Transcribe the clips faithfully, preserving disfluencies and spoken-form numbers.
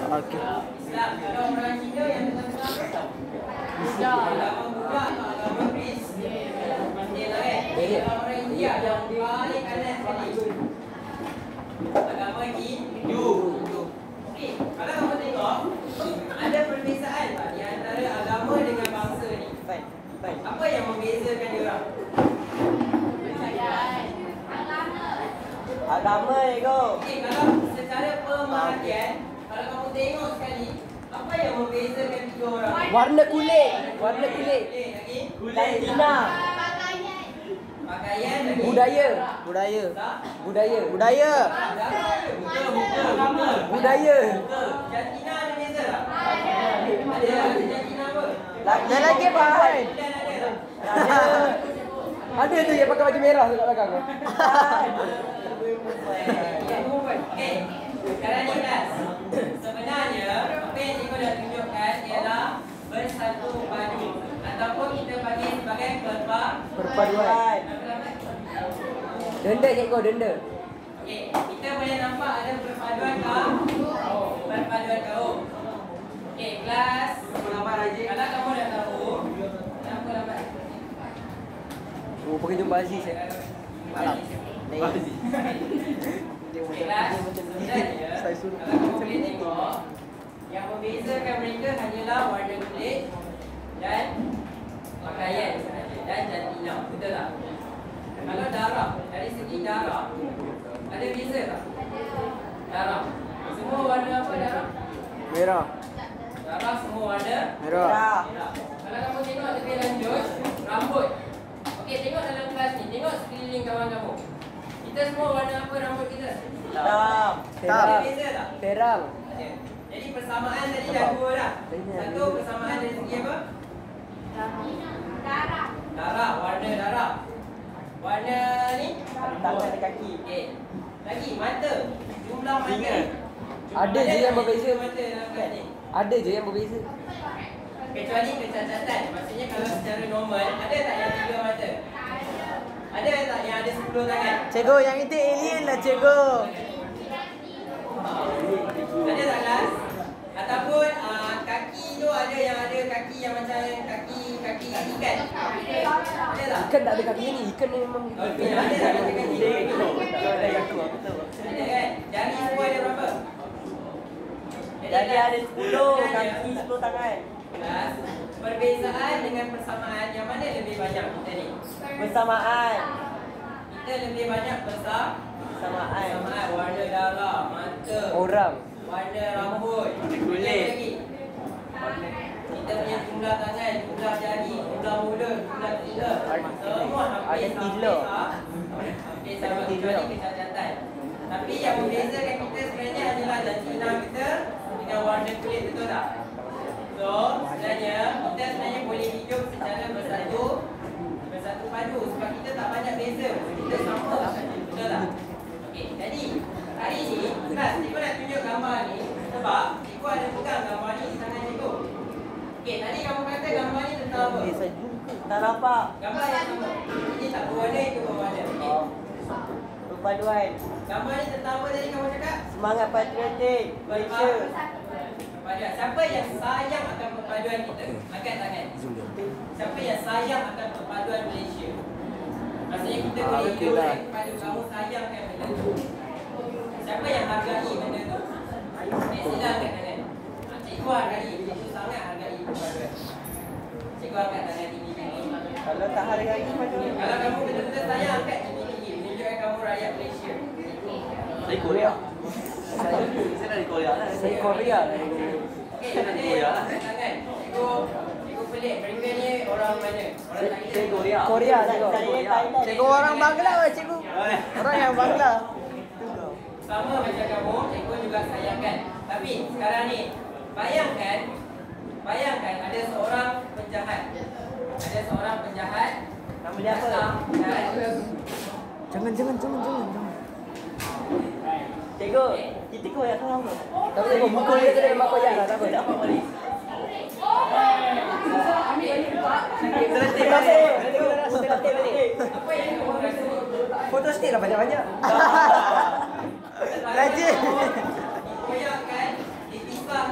Okey. Islam. Kalau orang Cina yang tentang Islam. Islam. Agama Buddha atau agama Buddhis. Dia lah kan. Kalau orang India yang paling kanan sekali. Agama Hindu. Okey, kalau kamu tengok ada perbezaan tak di antara agama dengan bangsa ni? Baik. Baik. Apa yang membezakan dia orang? Agama ego. Okey, kalau secara pemerhatian, kalau kamu tengok sekali, apa yang membezakan tiga orang? Warna kulit. Warna kulit. Kulit lagi. Dan Cina. Pakaian lagi. Budaya. Budaya. Budaya. Budaya. Muka, muka, agama. Budaya. Jantina ada beza tak? Ada. Ada jantina apa? Dan lagi apa? Bulan ada tak? Ada tu yang pakai baju merah tu kat belakang tu. Okey, sekarang ni kelas. Sebenarnya, apa yang cikgu dah tunjukkan ialah bersatu padu. Ataupun kita panggil sebagai perpa Perpaduan. Denda cikgu, denda. Okey, kita boleh nampak ada perpaduan kaum. Perpaduan kaum. Okey, kelas. Kalau kamu dah tahu, kenapa lambat? Oh, pergi jumpa Aziz eh. Malam. Aziz. Kelas. Sebenarnya, kalau kamu boleh tengok, yang membezakan mereka hanyalah warna kulit dan pakaian sahaja dan jantina, betul tak? Kalau darah, dari segi darah, ada beza tak? Darah. Semua warna apa darah? Merah. Darah semua warna Merah. merah. Kalau kamu tengok lebih lanjut, rambut. Okey, tengok dalam kelas ni, tengok sekeliling kawan kamu. Kita semua warna apa rambut kita? Hitam. Ada beza tak? Terang. Ada. Jadi persamaan tadi dah dua dah. Satu persamaan dari segi apa? Darah. Darah, warna darah. Warna ni? Tangan dan kaki. Okey. Lagi mata. Jumlah mata. Ada je yang berbeza. Mata dalam kelas ni. Ada je yang berbeza. Kecuali kecacatan. Maksudnya kalau secara normal, ada tak yang tiga mata? Ada tak yang ada sepuluh tangan? Cikgu, yang itu alien lah cikgu. Ada tak kelas? Ataupun uh, kaki tu ada yang ada kaki yang macam kaki kaki ikan. Ada tak? Ikan tak ada kaki ni. Ikan ni memang gitu. Okey, ada tak kaki kaki? Ada yang aku, aku tahu. Ada kan? Jari semua ada berapa? Jadi ada sepuluh kaki, sepuluh tangan. Kelas, perbezaan dengan persamaan yang mana lebih banyak kita ni? Bersamaan. Kita lebih banyak besar Bersamaan. persamaan warna darah, mata, Orang. warna rambut, Kulit. lagi. Kita punya jumlah tangan, jumlah jari, jumlah mulut, jumlah telinga, semua hampir Ada sama. tila. Hampir sama kecuali kecacatan. Tapi yang membezakan kita sebenarnya adalah jantina kita dengan warna kulit, betul tak? So, sebenarnya kita sebenarnya boleh hidup secara bersatu bersatu padu sebab kita tak banyak beza. Kita sama saja, betul tak? Okey, jadi hari ni kelas cikgu nak tunjuk gambar ni sebab cikgu ada pegang gambar ni di tangan cikgu. Okey, tadi kamu kata gambar ni tentang apa? Bisa juga. Tak nampak. Gambar yang sama. Ini tak berwarna, itu berwarna. Okey. Perpaduan. Gambar ni tentang apa tadi kamu cakap? Semangat patriotik. Malaysia. Perpaduan. Siapa yang sayang akan perpaduan kita? Angkat tangan. Siapa yang sayang akan perpaduan Malaysia? Maksudnya kita Ah, boleh betul hidup lah. kepada kamu sayangkan benda tu. Siapa yang hargai benda tu? Eh, sila angkat tangan. Ah, Cikgu hargai. Cikgu sangat hargai perpaduan. Cikgu angkat tangan tinggi-tinggi. Kalau tak hargai macam ni. Kalau kamu betul-betul sayang, angkat tinggi-tinggi. Menunjukkan kamu rakyat Malaysia. Dari Korea. Saya saya dari Korea lah. Saya Korea lah. Okey, nanti angkat tangan. Cikgu, cikgu pelik. Mereka ni orang mana? Orang Thailand. Saya Korea. Korea cikgu. Cikgu orang Bangla lah cikgu. Orang yang Bangla. Sama macam kamu, cikgu juga sayangkan. Tapi sekarang ni, bayangkan, bayangkan ada seorang penjahat. Ada seorang penjahat. Nama dia apa? datang dan Jangan, jangan, jangan, jangan, jangan. Cikgu, kita koyak tahu apa? Tak apa, cikgu. Muka dia tadi memang koyak lah. Tak apa. Tak apa, balik. Terlatih balik. Terlatih balik. apa yang kamu rasa? Foto stick lah banyak-banyak. Rajin. Dikoyakkan, dipisah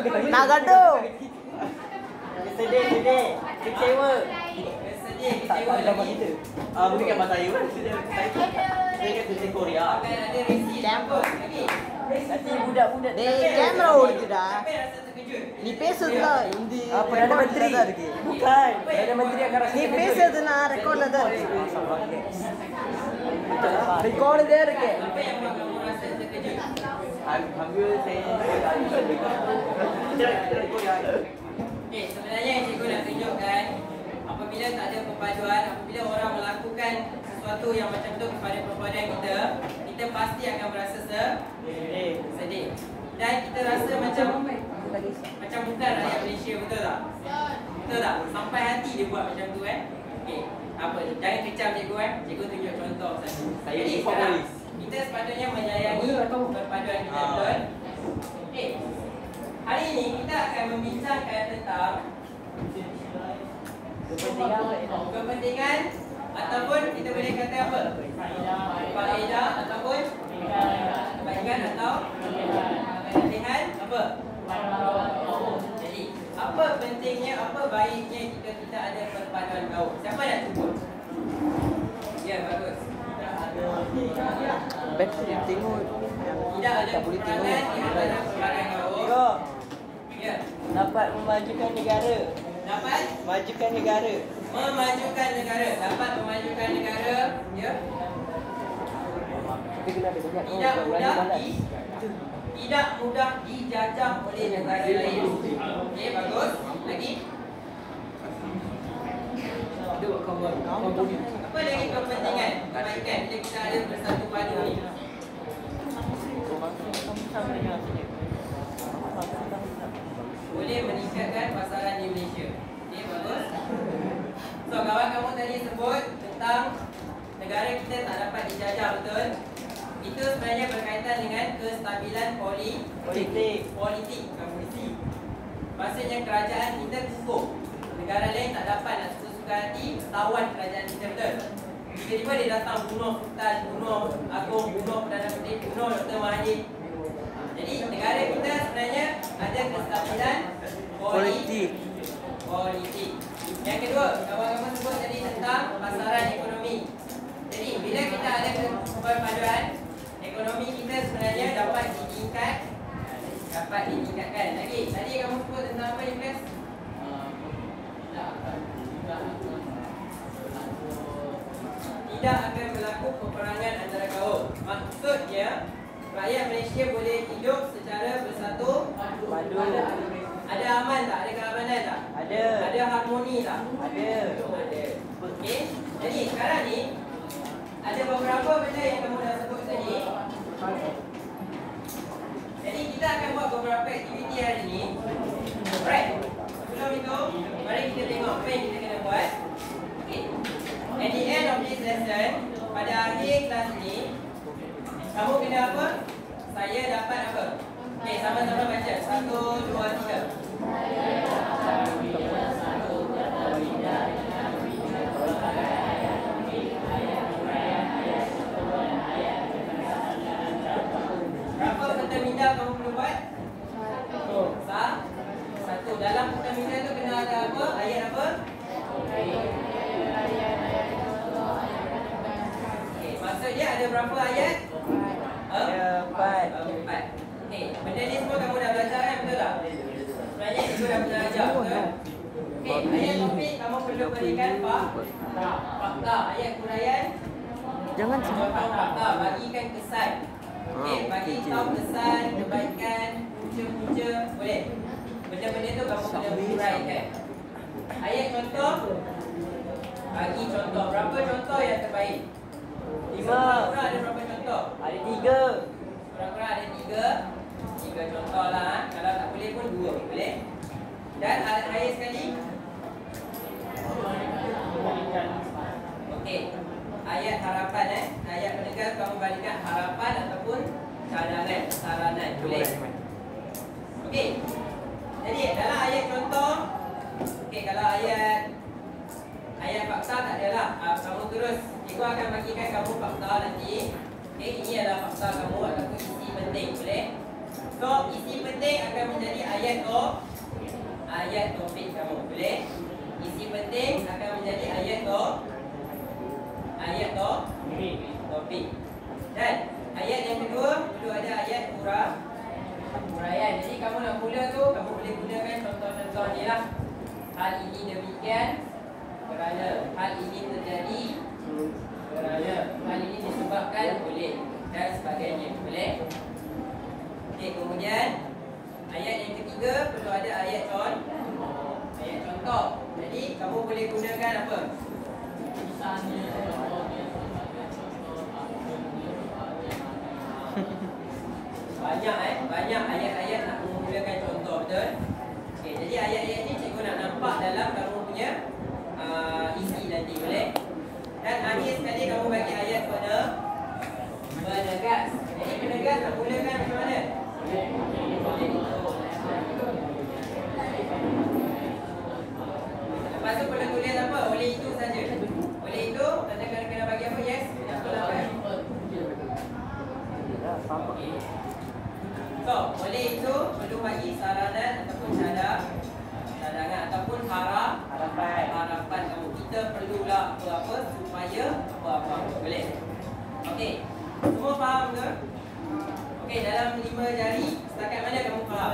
Nak gaduh. Sedih, sedih. Kecewa. Sedih, kecewa lagi. Ah, mungkin kan bahasa Iwan. Saya kan tulis Korea. Akan ada resi campur lagi. Nanti budak-budak Di kamera udah tidak. Siapa yang rasa terkejut? Ni pesa tu lah. Di Ah, Perdana Menteri. Bukan. Perdana Menteri akan rasa Ni terkejut. pesa tu nak rekod lah tu. Rekod dia ke? Apa yang buat kamu rasa terkejut? Ambil saya kita kita Korea. Okey, sebenarnya yang cikgu nak tunjukkan, apabila tak ada perpaduan, apabila orang melakukan sesuatu yang macam tu kepada perpaduan kita, kita pasti akan merasa sedih. Sedih. Dan kita rasa macam macam bukan rakyat Malaysia, betul tak? Betul tak? Sampai hati dia buat macam tu kan? Okey, apa ni? Jangan kecam cikgu kan? Cikgu tunjuk contoh satu. Saya Jadi support sekarang polis. kita sepatutnya menyayangi perpaduan kita, betul? Okey. Hari ini kita akan membincangkan tentang kepentingan ataupun kita boleh kata apa? Faedah ataupun kebaikan atau kelebihan apa? Jadi, apa pentingnya, apa baiknya jika kita ada perpaduan gaul? Siapa nak sebut? Ya, bagus. Betul tengok. Tidak ada kekurangan di antara perpaduan gaul. Tiga. Ya. Dapat memajukan negara. Dapat Majukan negara. memajukan negara, dapat memajukan negara, ya. Tidak mudah di tidak mudah dijajah oleh negara lain. Okey, bagus. Lagi? Apa lagi kepentingan kebaikan bila kita ada bersatu padu ni? Boleh meningkatkan pasaran di Malaysia. Okey, bagus. So, kawan kamu tadi sebut tentang negara kita tak dapat dijajah, betul? Itu sebenarnya berkaitan dengan kestabilan poli Politik. politik, bukan polisi. Maksudnya kerajaan kita kukuh. Negara lain tak dapat nak suka-suka hati tawan kerajaan kita, betul? Tiba-tiba dia datang bunuh Sultan, bunuh Agong, bunuh Perdana Menteri, bunuh Doktor Mahathir. Jadi negara kita sebenarnya ada kestabilan politik. Politik. Yang kedua, kawan-kawan sebut tadi tentang pasaran ekonomi. Jadi bila kita ada perpaduan, ekonomi kita sebenarnya dapat ditingkat, dapat ditingkatkan. Lagi, tadi kamu sebut tentang apa ni, kelas? Tidak akan berlaku peperangan antara kaum. Maksudnya rakyat Malaysia boleh hidup secara bersatu Padu. Ada aman tak? Ada keamanan tak? Ada. Ada harmoni tak? Ada. Ada. Okey. Jadi sekarang ni ada beberapa benda yang kamu dah sebut tadi. Jadi kita akan buat beberapa aktiviti hari ni. Alright. Sebelum itu, mari kita tengok apa yang kita kena buat. Okey. At the end of this lesson, pada akhir kelas ni, kamu kena apa? Saya dapat apa? Okey, sama-sama baca. Satu, dua, tiga. Berapa kata minda kamu perlu buat? Sah? Satu. Dalam kata minda tu kena ada apa? Ayat apa? Okey, maksudnya ada berapa ayat? Ada empat. Empat. Okey, benda ni semua kamu dah belajar kan, betul tak? Sebenarnya cikgu dah pernah ajar, betul? Okey, ayat topik kamu perlu berikan fakta. Fakta, ayat huraian. Jangan Contoh fakta, bagikan kesan. Okey, bagi tahu kesan, kebaikan, punca-punca, boleh. Benda-benda tu kamu kena huraikan. Ayat contoh, bagi contoh. Berapa contoh yang terbaik? Lima. Kurang ada berapa contoh? Ada tiga. Kurang-kurang ada tiga. Tiga contoh lah. Kalau tak boleh pun dua pun boleh. Dan ayat terakhir sekali. Okey. Ayat harapan eh. Ayat penegas kamu balikan harapan ataupun cadangan, saranan. Boleh. Okey. Jadi dalam ayat contoh. Okey, kalau ayat ayat fakta tak adalah. Uh, kamu terus. Cikgu akan bagikan kamu fakta nanti. Okey, ini adalah fakta kamu ataupun isi penting. Boleh? So, isi penting akan akan menjadi ayat to ayat topik kamu. Boleh? Isi penting akan menjadi ayat to ayat to topik. Dan ayat yang kedua perlu ada ayat ura uraian. Jadi kamu nak mula tu kamu boleh gunakan contoh-contoh ni lah. Hal ini demikian kerana hal ini terjadi kerana hal ini disebabkan oleh dan sebagainya. Boleh? Okey, kemudian ayat yang ketiga perlu ada ayat contoh. Ayat contoh. Jadi kamu boleh gunakan apa? Misalnya banyak eh banyak ayat-ayat nak menggunakan contoh, betul? Okey, jadi ayat-ayat ni cikgu nak nampak dalam kamu punya uh, isi nanti, boleh? Dan akhir sekali kamu bagi ayat pada menegas. Jadi menegas nak mulakan macam mana? Lepas tu perlu tulis apa? Oleh itu saja. Oleh itu, tanda kena kena bagi apa? Yes? Okay. So, oleh itu perlu bagi saranan ataupun cadang cadangan ataupun harap harapan harapan kamu. Kita perlulah apa-apa supaya apa-apa. Boleh? Okey. Semua faham ke? Okey, dalam lima jari setakat mana kamu faham?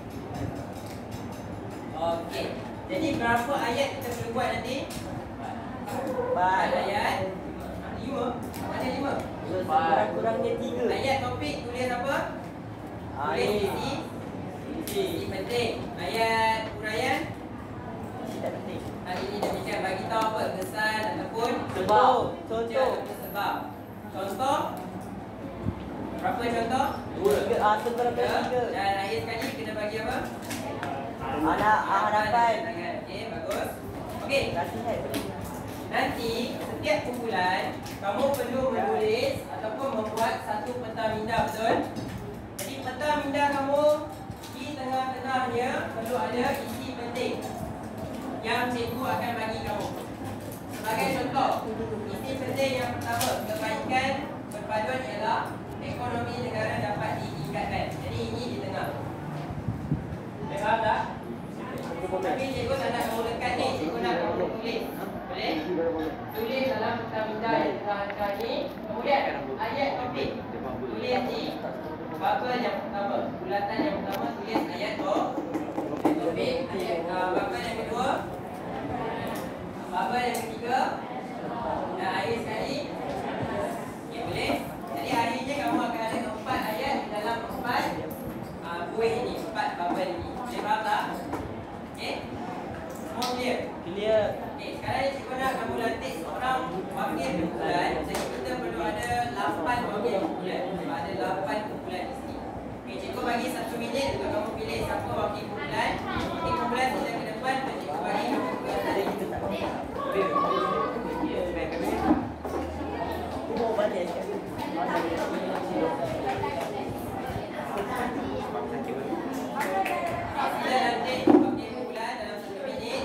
Okey. Jadi berapa ayat kita perlu buat nanti? Empat ayat. Lima? Mana lima? Kurang-kurangnya tiga. Ayat topik tulis apa? Tulis isi isi penting. Ayat uraian Tidak penting. hal ini demikian, bagi tahu apa kesan ataupun Sebab. contoh sebab. Contoh berapa contoh? Dua. Tiga. Ah, seberapa Tiga. tiga. Dan akhir sekali kena bagi apa? Anak harapan. Okey, bagus. Okey, Nasihat. nanti setiap kumpulan kamu perlu menulis ataupun membuat satu peta minda, betul? Jadi peta minda kamu di tengah-tengahnya perlu ada isi penting yang cikgu akan bagi kamu. Sebagai contoh, isi penting yang pertama, kebaikan berpaduan ialah ekonomi negara dapat ditingkatkan. Jadi ini di tengah. Boleh faham tak? Tapi cikgu tak nak kamu lekat ni, cikgu nak kamu tulis. Boleh? Tulis dalam peta minda yang tengah-tengah ni. Kemudian ayat topik. Tulis di bubble yang pertama, bulatan yang pertama tulis ayat to topik. Ayat uh, bubble yang kedua, bubble yang ketiga, dan akhir sekali. Okay, boleh? Jadi akhirnya kamu akan ada empat ayat dalam empat uh, buih ini, empat bubble ini. Boleh faham tak? Okay? Semua clear? Clear. Okay, sekarang cikgu nak kamu lantik seorang wakil kumpulan. Jadi kita perlu ada lapan wakil kumpulan. Sebab ada lapan kumpulan di sini. Okay, cikgu bagi satu minit untuk kamu pilih siapa wakil kumpulan. Wakil kumpulan sila ke depan dan cikgu bagi kamu tugas tadi. Kumur balik. Sila lantik wakil kumpulan dalam satu minit.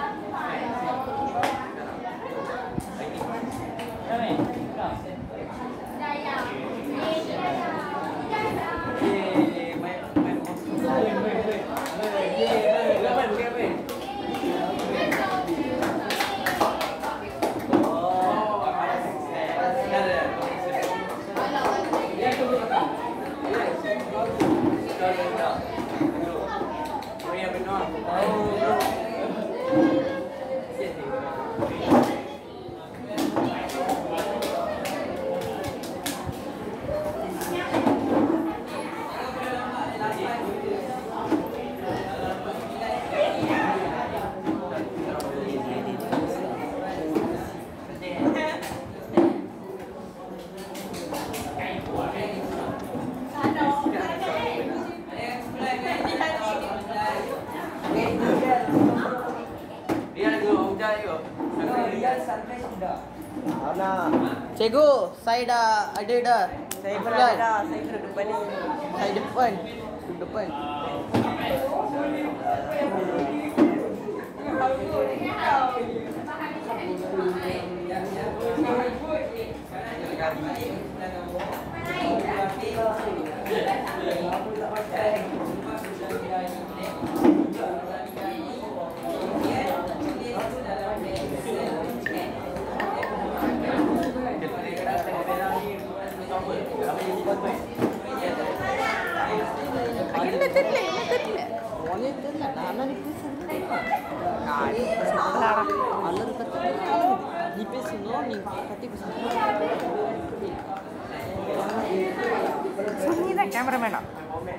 Cikgu, saya dah ada dah. Saya pun Kumpulan. ada dah. Saya duduk depan ni. Saya depan. Duduk depan. telat, mana telat. Awalnya telat lah. Alah ni pesan telat. Ah, ni salah lah. Alah dia kata telat. Ni pesan no, ni kata pesan telat. Sunyi tak kameraman nak?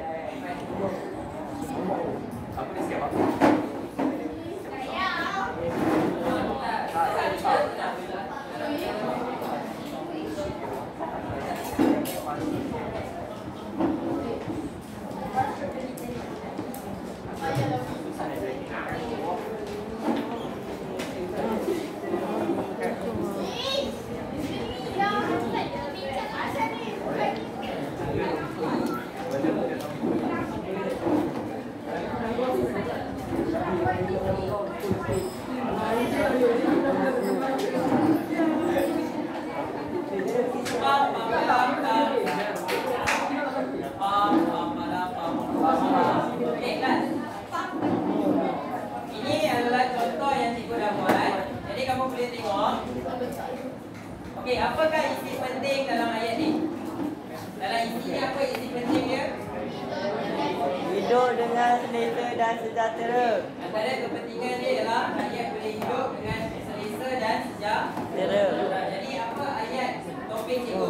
Ini adalah contoh yang cikgu dah buat. Jadi kamu boleh tengok. Okey, apakah isi penting dalam ayat ni? Dalam isi ni apa isi penting dia? Hidup dengan selesa dan sejahtera. Antara kepentingan dia ialah ayat boleh hidup dengan selesa dan sejahtera. Jadi apa ayat topik cikgu?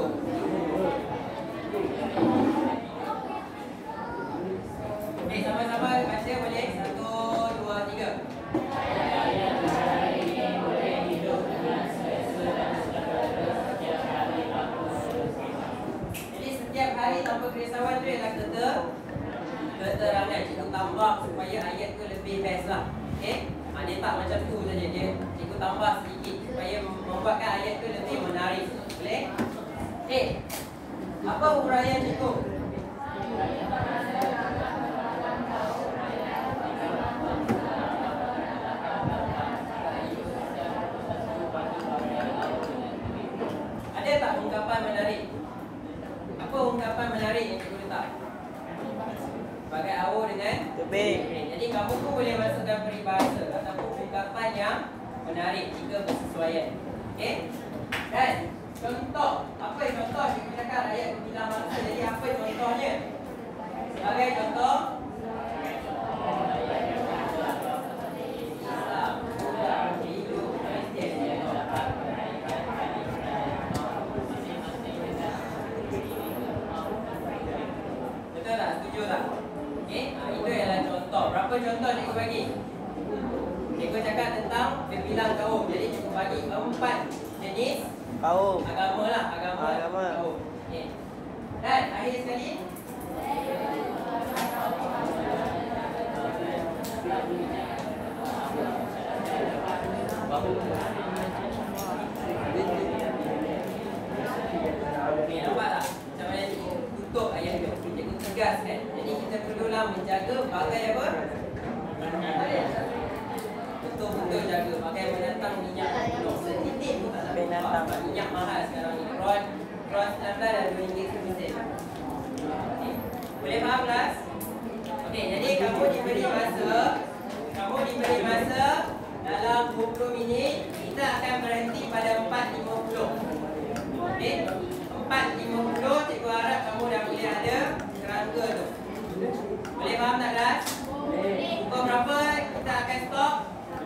Okey, sama-sama baca boleh. Satu, dua, tiga. Jadi setiap hari tanpa kerisauan tu ialah kata keterangan. Cikgu tambah supaya ayat tu lebih best lah. Okey? Ha, dia tak macam tu saja. Dia cikgu tambah sedikit supaya membuatkan ayat tu lebih menarik. Boleh? Okey. Apa uraian cikgu? Ada tak ungkapan menarik? Apa ungkapan menarik yang cikgu letak? Sebagai awal dengan Tebing. jadi kamu pun boleh masukkan peribahasa ataupun ungkapan yang menarik jika bersesuaian. Okey? Dan contoh, apa yang contoh cikgu cakap ayat berbilang mangsa. Jadi apa contohnya? Sebagai contoh Islam, Buddha, Hindu, Kristian. Betul tak? Setuju tak? Okey, ha, itu adalah contoh. Berapa contoh cikgu bagi? Cikgu cakap tentang berbilang kaum. Jadi cikgu bagi empat jenis Kaum. agama lah, agama. Agama. Kaum. Okey. Dan akhir sekali Okey, nampak tak? Macam mana cikgu tutup ayat tu. Cikgu tegas kan. Jadi kita perlulah menjaga bagai apa? Betul-betul jaga. Bagai menantang minyak penuh. Setitik pun tak nak Menantang. nampak. Minyak mahal sekarang ni. Ron, Ron sembilan belas dah dua ringgit sebutir. Okey. Boleh faham kelas? Okey, jadi kamu diberi masa. Kamu diberi masa dalam dua puluh minit. Kita akan berhenti pada empat lima puluh. Okey? empat lima puluh, cikgu harap kamu dah boleh ada kerangka tu. Boleh faham tak kelas? Pukul berapa kita akan stop?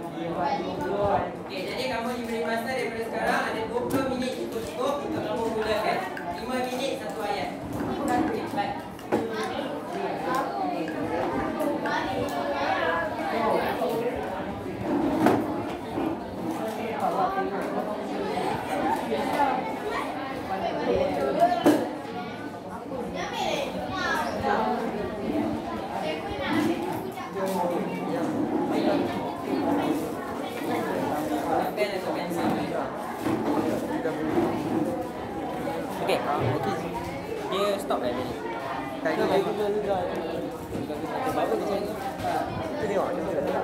Okey, jadi kamu diberi masa daripada sekarang ada dua puluh minit cukup-cukup untuk kamu mulakan. lima minit satu ayat. Okey, baik. Pen atau pensel? Okey. Dia stop dah tadi. Tak ada lagi juga. Apa dia cakap? Kita tengok. Kita tengok.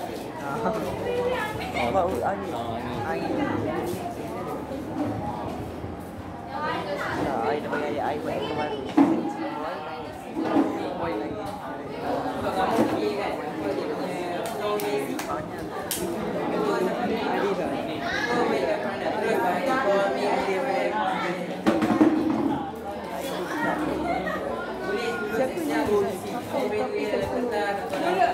Mak angin. Angin. Nah, air dah bagi air air buat yang baru. Untuk kamu pergi kan, apa dia punya flow basic. Kedua sampai Adi tak? flow basic mana? Terus bagi call me idea boleh. Tulis dulu sejak Sampai tu ya kertas atau dalam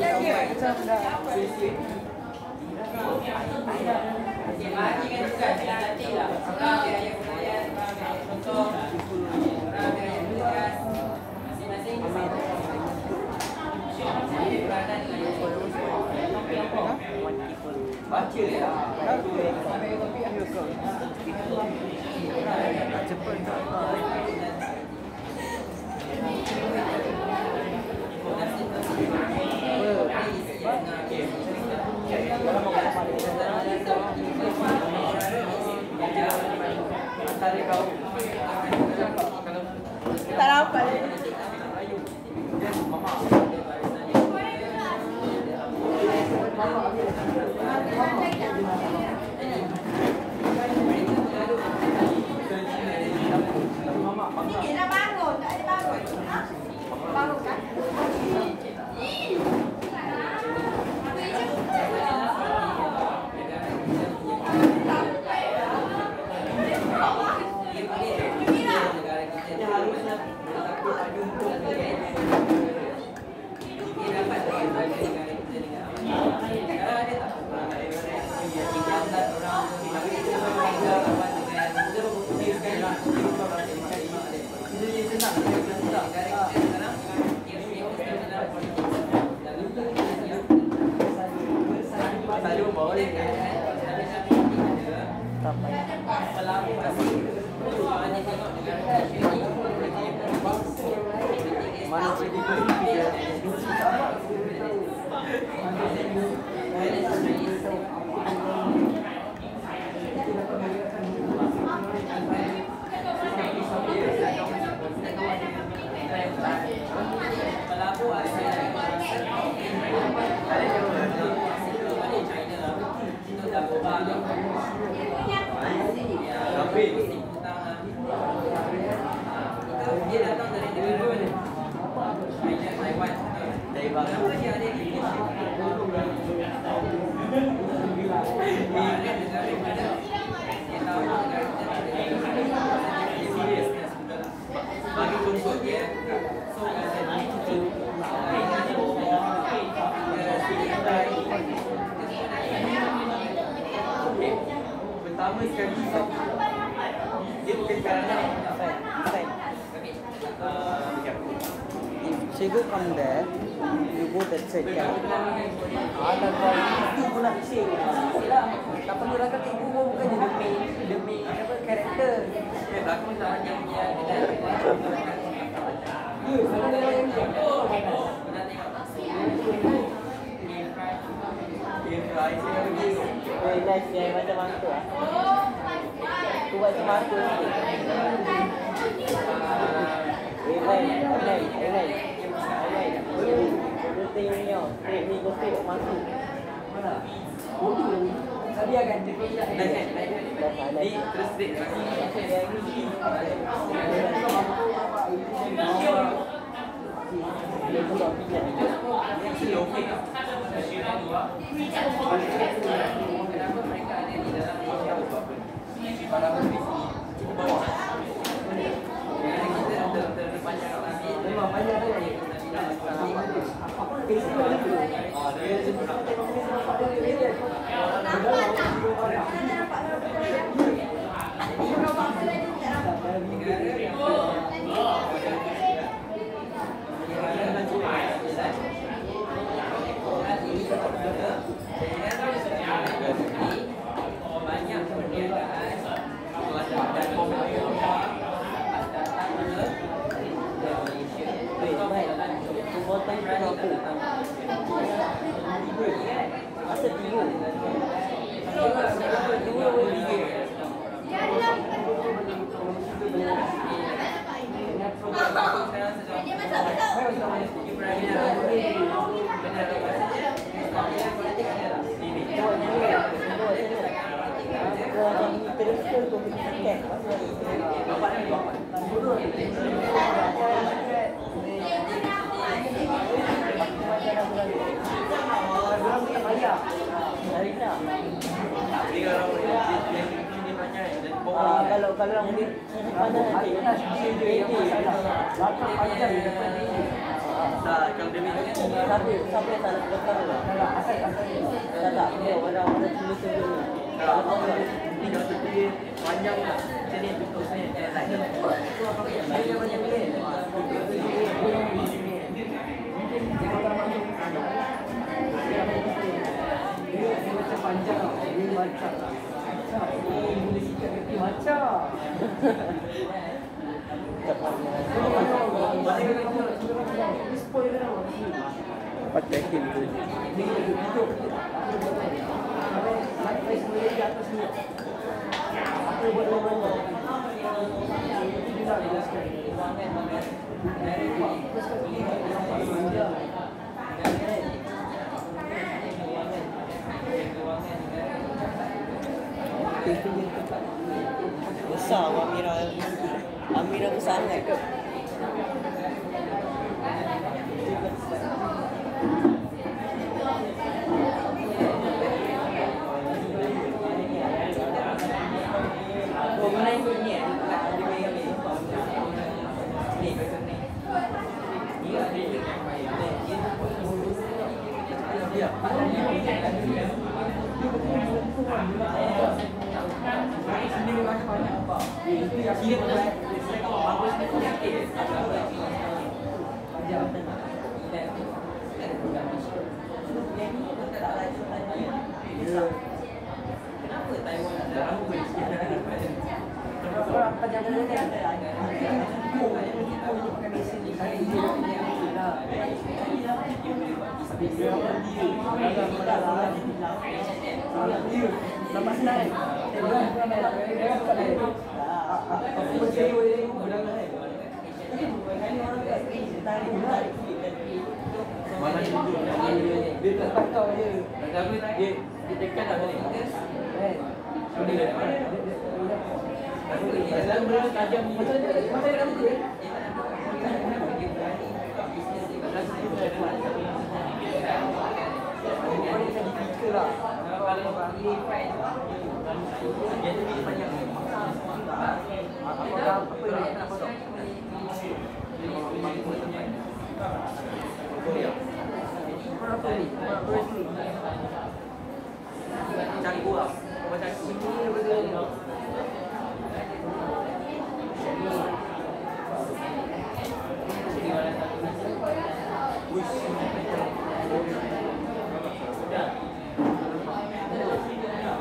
okey, bahagikan juga dengan cantik lah. Orang ada ayat kemudian, orang ada ayat contoh, orang ada ayat tugas. Masing-masing jadi peranan dengan ayat contoh. Baca ya. Tak dapat. Ini dah bangun, tak ada bangun. Ha? Bangun kan? Mana sih di dia datang dari negara mana? China, Taiwan. Taiwan. Kenapa dia ada di Malaysia? Dia ada negara mana? Dia tahu negara mana? Dia serius kan sudah. Bagi contoh dia, so kata itu pertama sekali dia bukan kerana If cikgu come there, you go that side kan? Ada kau itu pun nak share. Yalah, tak perlu lah kata ibu kau bukan demi demi apa karakter. dia berlakon tak hanya dia dia Ya, sebenarnya yang ni. pernah tengok dia fry dia begitu. Eh, nice dia macam mangkuk ah. Tu buat macam mangkuk sikit. Eh, baik, baik, baik. Baik. Dia tengok ni oh, straight ni go straight mangkuk. Mana? Tadi akan dia tidak. Dah kan? Ni terus straight lagi. Dia keluar pijak. Yang slow fake ah. Kenapa mereka ada di dalam Malaysia untuk apa? Para bervisi cukup bawah. Kerana kita ter terpanjang tapi Memang banyak tu. Apa beza tu? ah dia sebenarnya banyak perniagaan dan Botol berapa? Masa tiga. Dua atau tiga. Uh, kalau kalau sekarang ni atas dia je yang masalah. Belakang panjang di depan dia. Dah, kalau dia minta. Siapa siapa yang salah belakang tu? Kalau asal asal Tak tak, dia orang-orang tunggu-tunggu ni. Kalau kau ni kalau dia panjang tak. Macam ni tutup ni. Tak ada. dia banyak pilih. Dia macam panjang tau. Dia macam oh, boleh sikat kaki macam. Pakai kin tu. Besar Amira. Amira besar sangat. Kenapa Taiwan ada apa sikit? Orang panjang dulu ni ada. Pakai mesin ni kali dia dah. Lepas naik, orang ramai lah. Aku berseru dia budak lain. Mana dia? Dia tak takau je. Tapi dia dia tekan tak boleh. Eh, Boleh dari mana? dalam beras tajam macam macam dalam tu. Orang yang jadi fikir lah. Kalau bagi price Dia tu dia panjang. Apakah apa yang nak potong? Berapa ni? Berapa ni? Canggu ah. Macam Ini betul.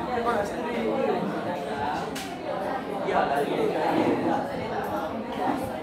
ya lah dia.